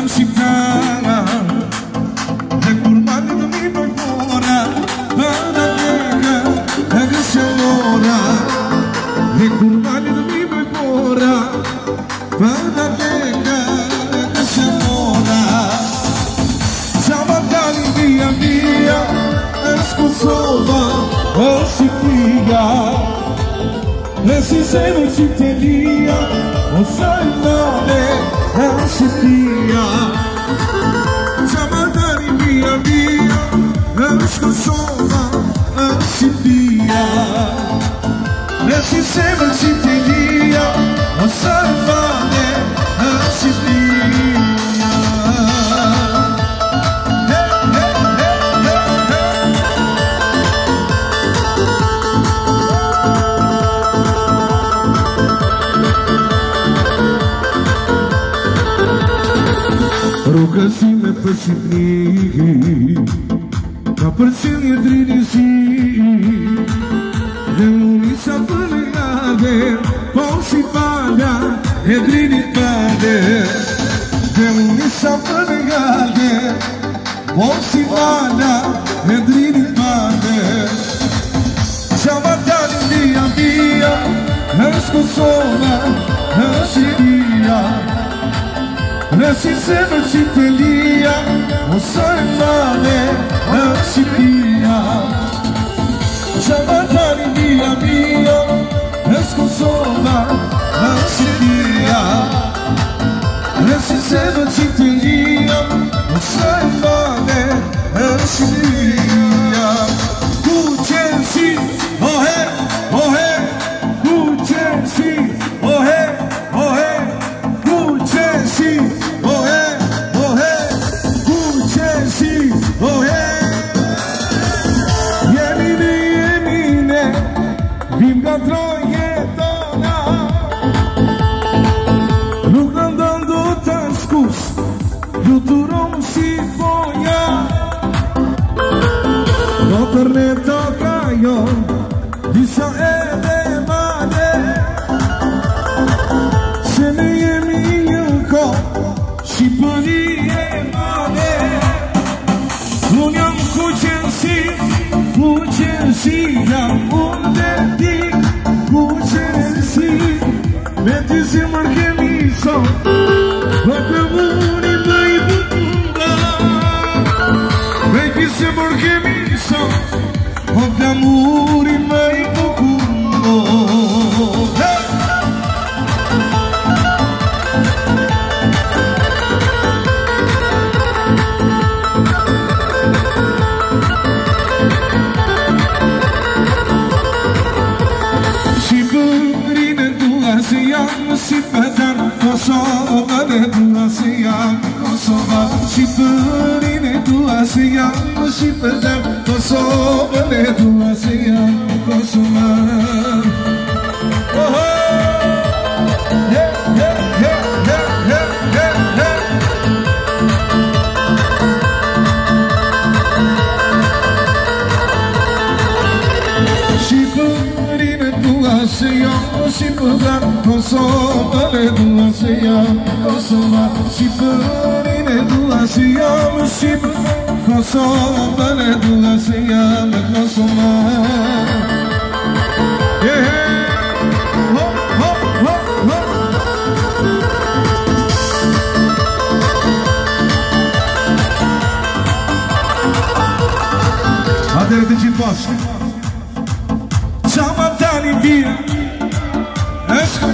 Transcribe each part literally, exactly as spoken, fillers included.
Am și cara de curmani de mi noi fora para vega de celora de curmani de mi noi fora para vega de celora Zamatali via via escusova o si pia e si seme ci telia o sai male e si pia Zamatali via via escusova o si pia e si seme ci telia o sai male e si pia Rugăciune pe sipnihi Ca părțini e drinisi De unisa până iade Pausi padea e drinitade De unisa până iade Pausi padea e drinitade Zamatali via via Escusona Esidia Nesse seno ci telia, o sai male, non si pia. Zamatali via via, escusola, non si pia. Nesse seno ci telia, o sai male, non si pia. Cucensi, oh hey, oh hey, cucensi, oh hey, oh hey, cucensi. Ne toca io, disa e de mane Se ne e minko, si poni e mane Uniam cucensi, cucensi Jam unde di cucensi Meti se marche mi so Poca muni mai bunda Meti se marche mi so Of d'amore mai profondo hey! Si purine tua siamo si padan Kosova de tua siamo Kosova Si purine tua siamo si padan Kosova de tua siamo Kosova Oh yeah yeah yeah yeah yeah yeah yeah Si purine tua siamo si padan Kosova de tua siamo Kosova Si purine tua siamo si padan Kosova de tua siamo Kosova Yeah Oh oh oh oh Adere de Gimposte Zamatali via Esco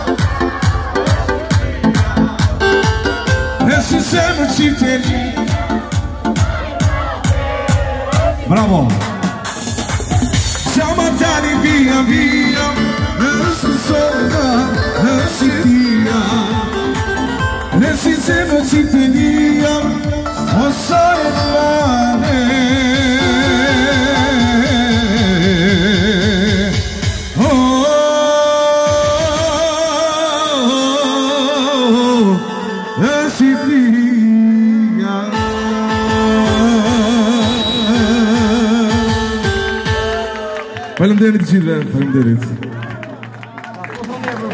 Esse sempre ci tieni Bravo Zamatali via via Nesse sola Nesse dia Nesse sempre ci tenia O sai male Faleminderit Cilve, faleminderit.